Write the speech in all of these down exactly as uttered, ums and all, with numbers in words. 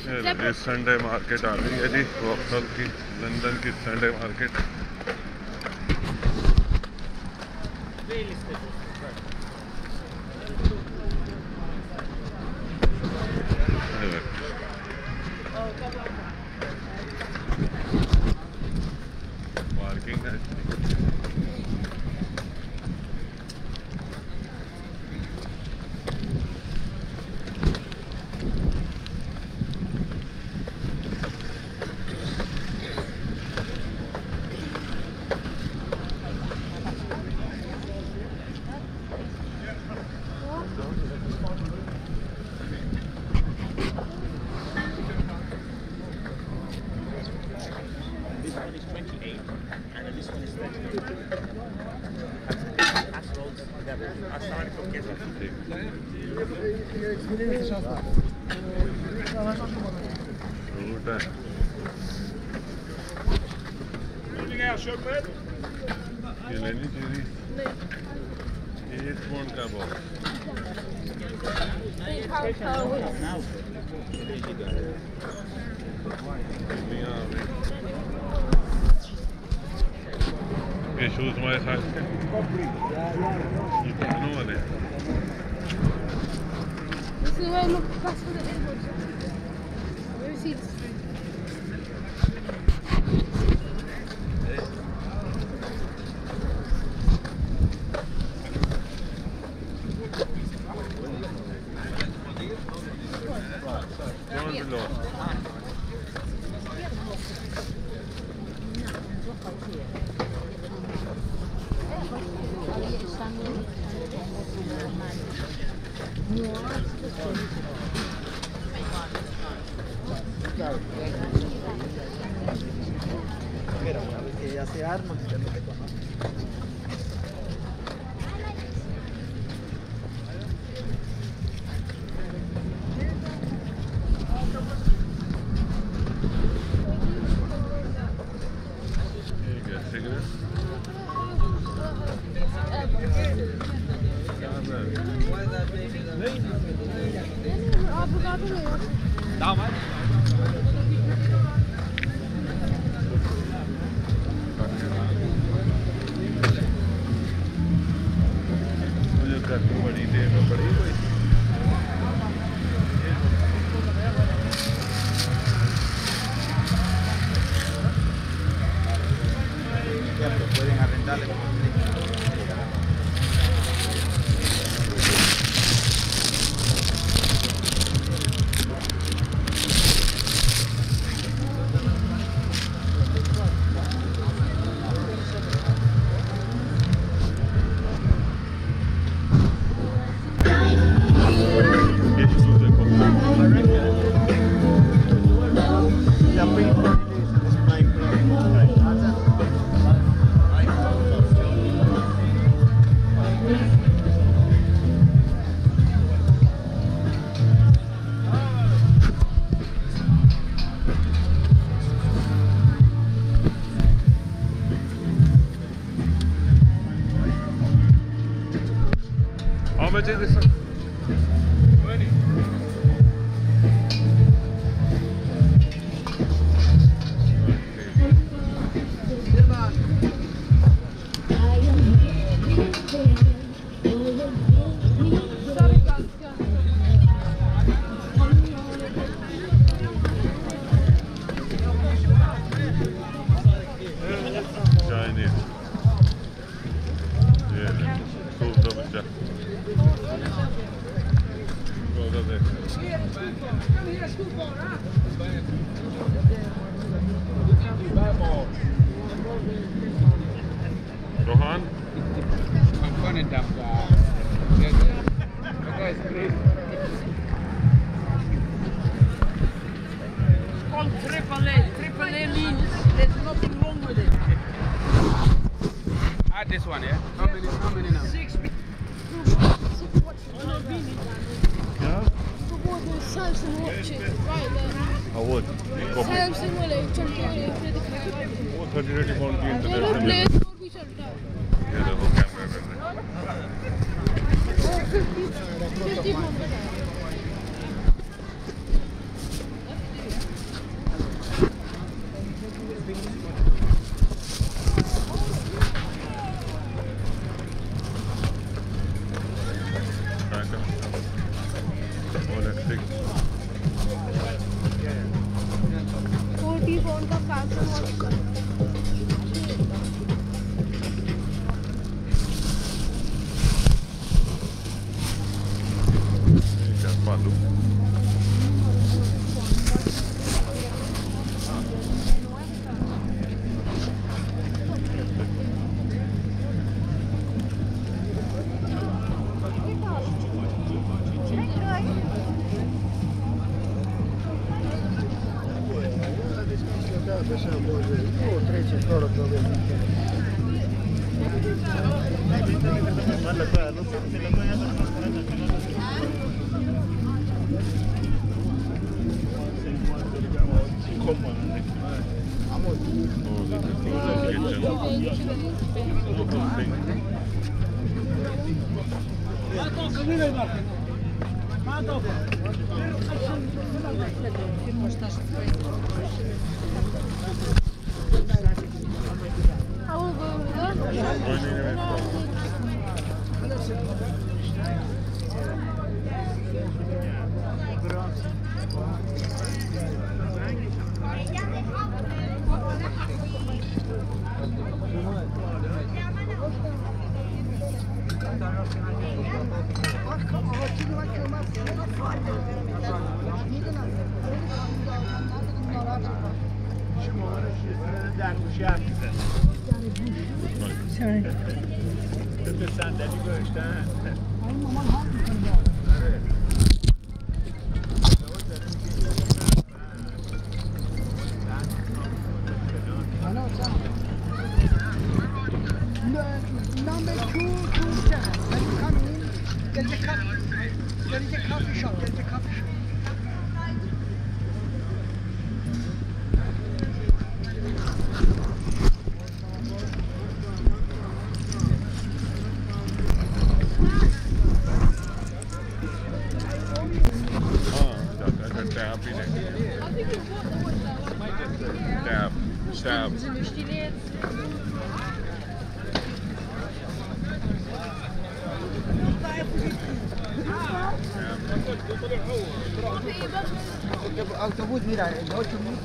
ये Sunday market आ गई है जी, वॉक्सहॉल की, लंदन की संडे मार्केट। पार्किंग है। ये लेनी चाहिए। ये कौन का बॉक्स? ये शूज हमारे साथ के ये दोनों वाले ya se arman, ya no te conocen. Damat. मुझे गर्मी बड़ी देर में पड़ी कोई pueden arrendarle. How much is this one? twenty. Chinese. Yeah, cool double jack. Rohan? I'm fun and dumb guy. That guy's crazy. It's called triple A. Triple A means there's nothing wrong with it. Add this one, yeah? How many, how many now? Six. Yeah? Samsung watches right there. I would. Samsung वाले चलते हैं फिर दिखाएगा वो thirty thirty pound की चलो international play store भी चलता है ये देखो कैमरा कर रहे और फिफ्टी फिफ्टी पाउंड का है Big. forty pound का पैंसठ वाला क्या पालू? Number two, two, seven. When you come in, there's a coffee. There is a coffee shop. There's a coffee shop. Tab, tab. Autobus, mira, el ocho mil.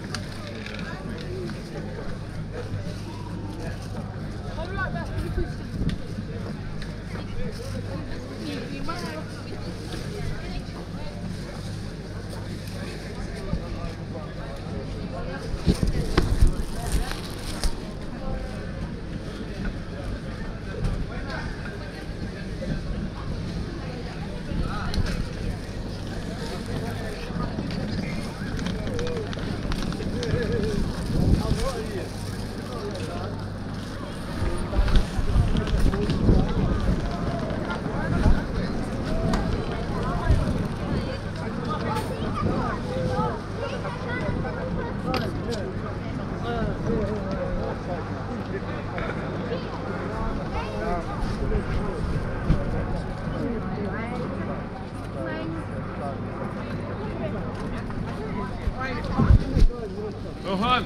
Rohan!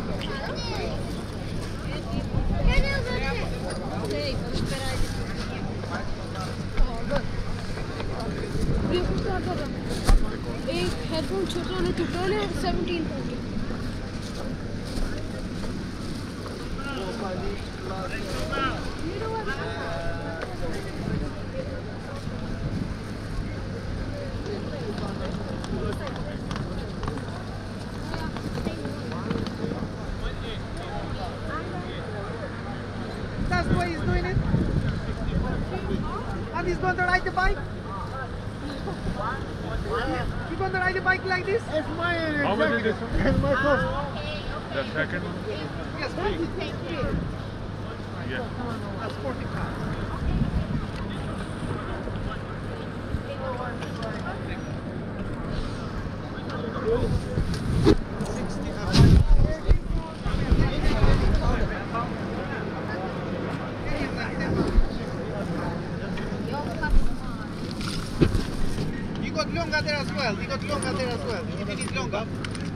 एक headphone छोटा वाला टूटा है seventeen pound That's the way he's doing it. And he's going to ride the bike. You're going to ride the bike like this? It's my How much is this? It's my cost. The second one? Yes, forty. Yeah. That's forty pounds. You got longer there as well. You got longer there as well. If it is longer.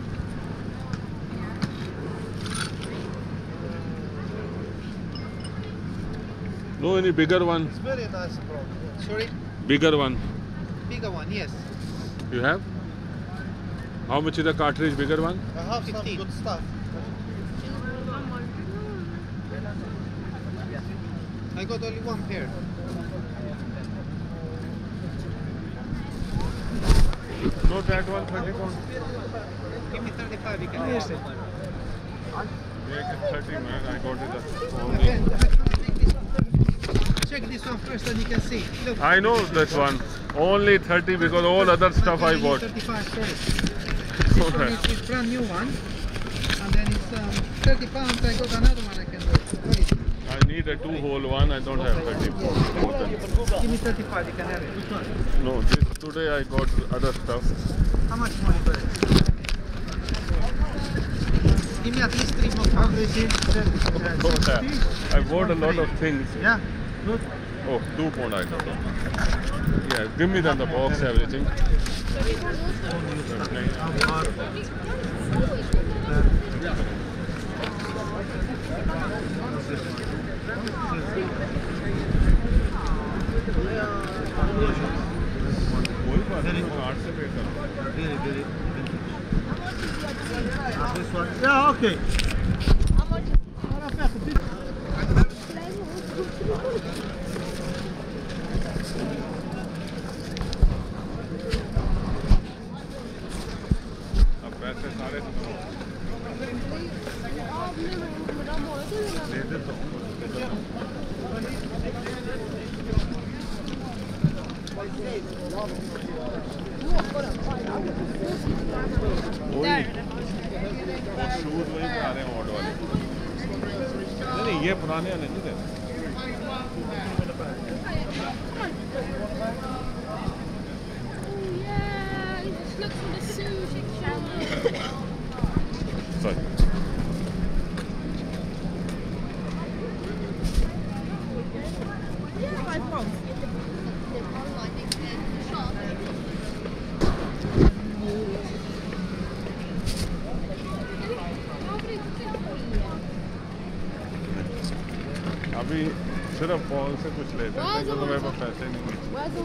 No, any bigger one? It's very nice, bro. Sorry? Bigger one. Bigger one, yes. You have? How much is the cartridge, bigger one? I have some good stuff. I got only one pair. No, that one thirty pound. Give me thirty-five, you can have it. Make it thirty, man. I got it only. Again, check this one first and you can see. Look. I know that one. Only thirty because all other stuff I bought. thirty-five first. This one is, is brand new one. And then it's um, thirty pounds. I got another one I can do. What is it? I need a two hole one. I don't have thirty pound. Give me thirty-five, you can have it. Which one? No, this today I got other stuff. How much money for it? Give me at least three more pounds. Don't have. I bought a lot of things. Yeah, good. Oh, two pound I got. Yeah, give me then the box, everything. This one. Yeah, okay. अब पैसे सारे दे देता हूँ shoes वही पे आ रहे हैं odd वाले नहीं नहीं ये पुराने वाले नहीं थे Sorry. अभी सिर्फ बॉल से कुछ लेते हैं क्योंकि मेरे पास पैसे नहीं हैं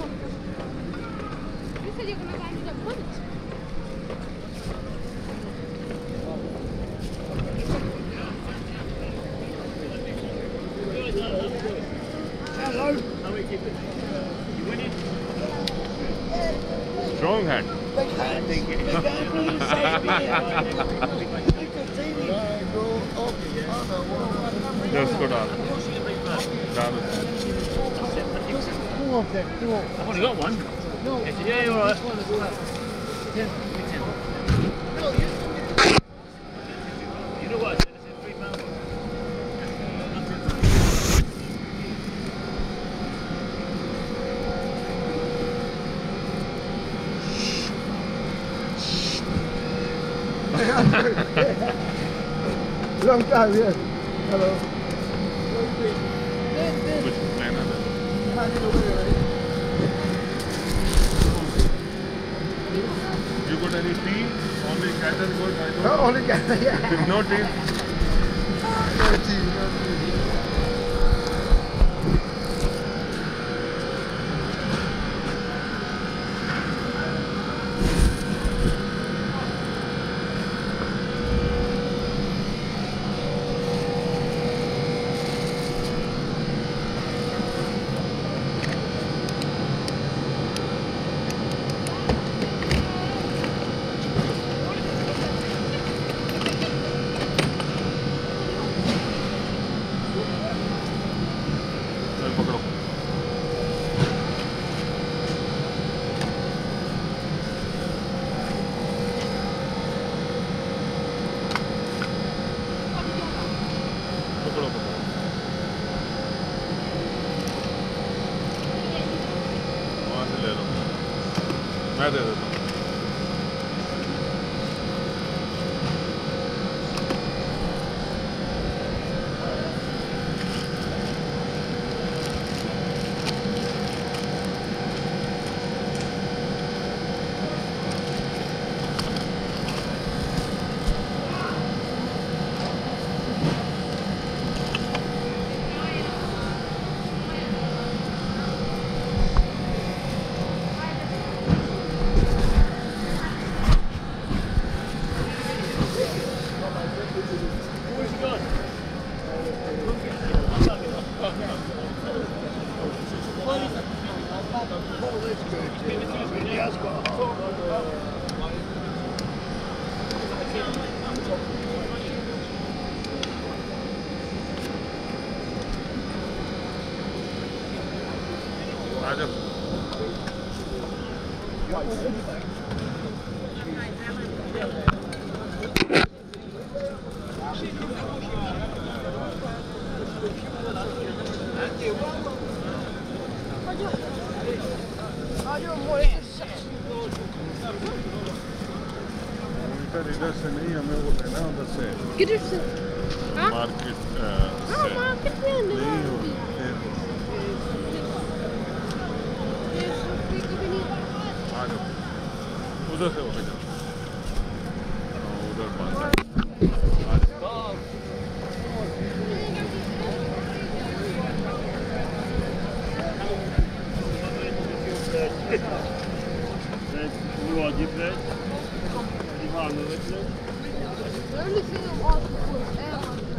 Hello. Strong hand. Big hand. Big hand, please. Just go down. Down. Two of them. Two of them. I've only got one. No. Yeah, you're alright. This one as well. Ten. No, you. You know what? I said three pounds. Long time, yes. Hello. कुछ लेना था You got any tea? Only cattle good. I don't No, know. only can, yeah. No tea. No tea, no tea. चल पकड़ो पकड़ो पकड़ो वहाँ से ले लो मैं दे देता हूँ इधर से नहीं हमें वो लेना उधर से किधर से? हाँ? मार्केट हाँ, मार्केट में नहीं हो आ जाओ उधर से उधर जाओ उधर बंद है The only thing I'm asking for is air.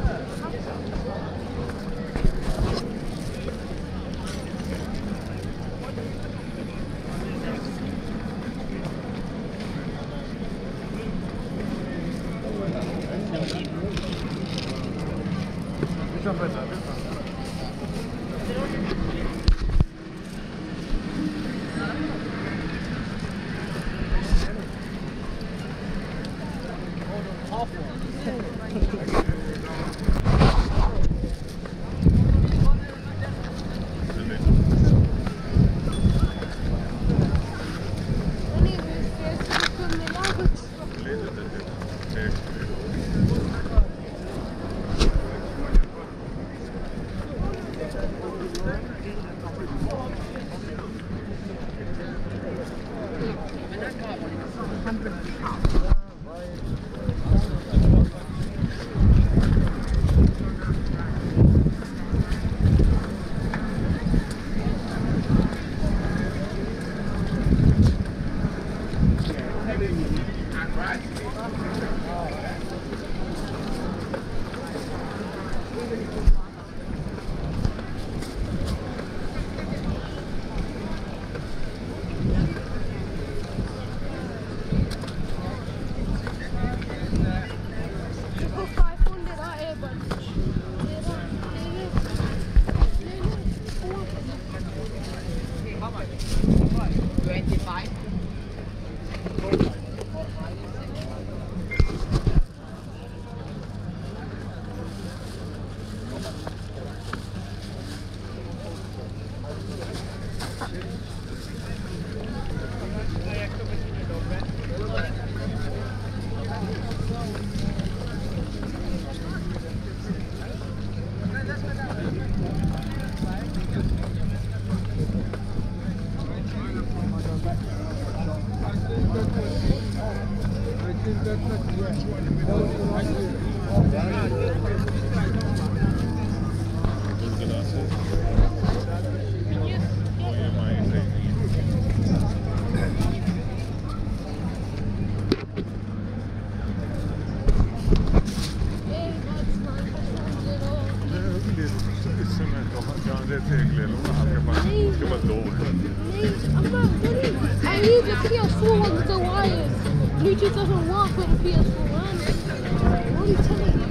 I need the P S four one with the wires. Bluetooth doesn't work with the P S four one. What are you telling me?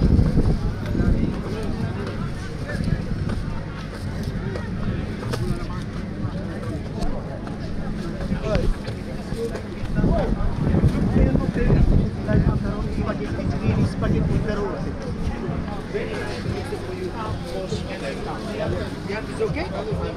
It's okay?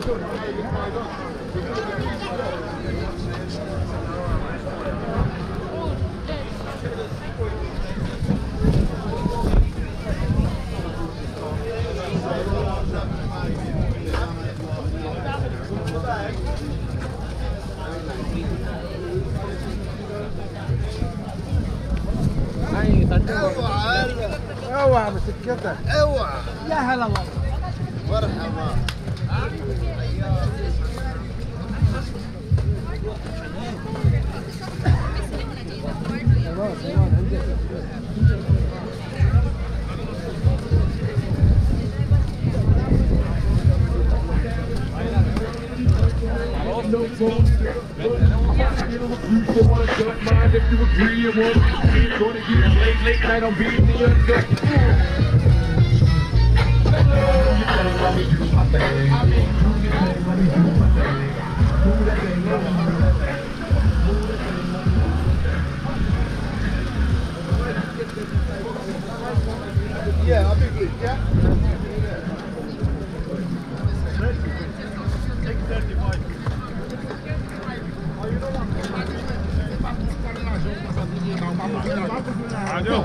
اوعى بسكتك اوعى يا هلا والله مرحبا If you agree, you want to gonna get late, late night on beating the under. आ जाओ।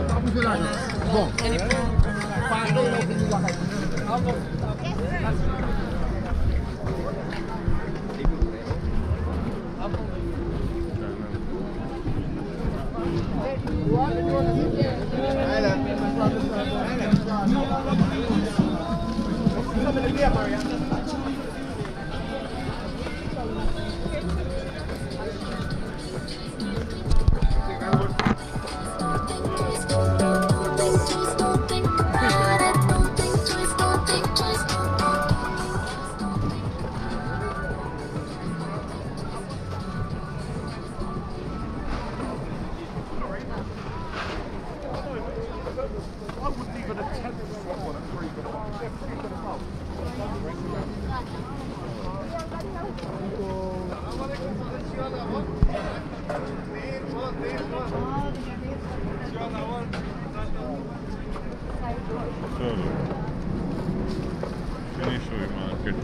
चलो finish हुई market.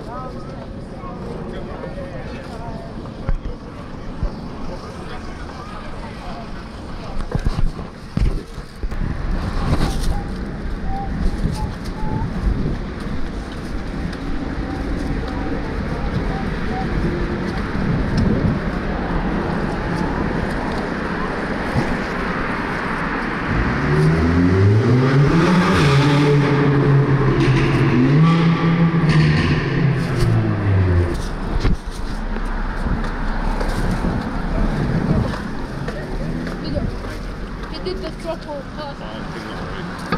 He did the throttle perfect.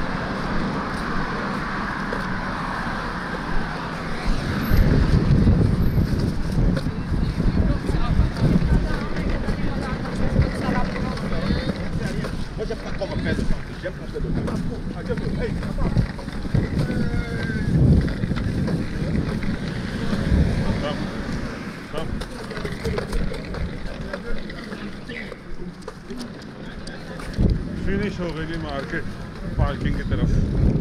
Finish हो गई जी market parking की तरफ।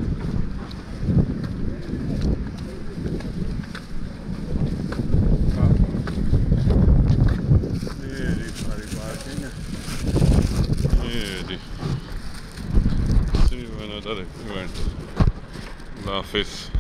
ये जी सारी parking है। ये जी see you in other event. अल्लाह हाफिज़।